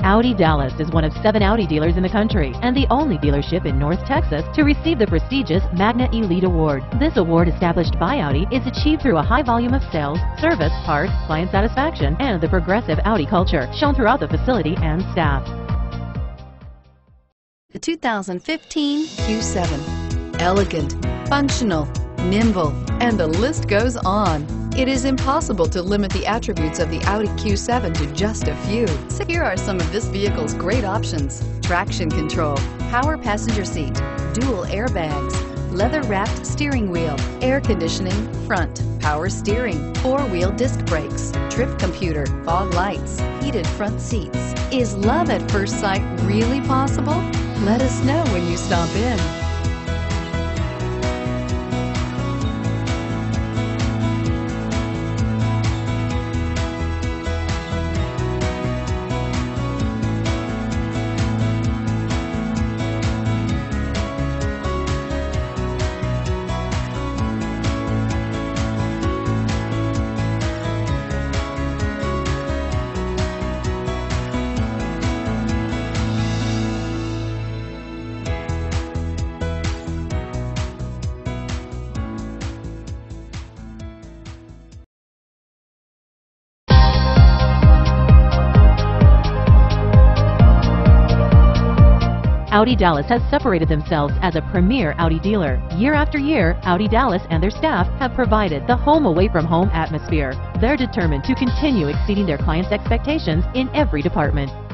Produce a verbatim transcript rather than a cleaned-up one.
Audi Dallas is one of seven Audi dealers in the country and the only dealership in North Texas to receive the prestigious Magna Elite Award. This award, established by Audi, is achieved through a high volume of sales, service, parts, client satisfaction, and the progressive Audi culture shown throughout the facility and staff. The two thousand fifteen Q seven. Elegant, functional, nimble, and the list goes on. It is impossible to limit the attributes of the Audi Q seven to just a few. So here are some of this vehicle's great options: traction control, power passenger seat, dual airbags, leather-wrapped steering wheel, air conditioning, front, power steering, four-wheel disc brakes, trip computer, fog lights, heated front seats. Is love at first sight really possible? Let us know when you stop in. Audi Dallas has separated themselves as a premier Audi dealer. Year after year, Audi Dallas and their staff have provided the home away from home atmosphere. They're determined to continue exceeding their clients' expectations in every department.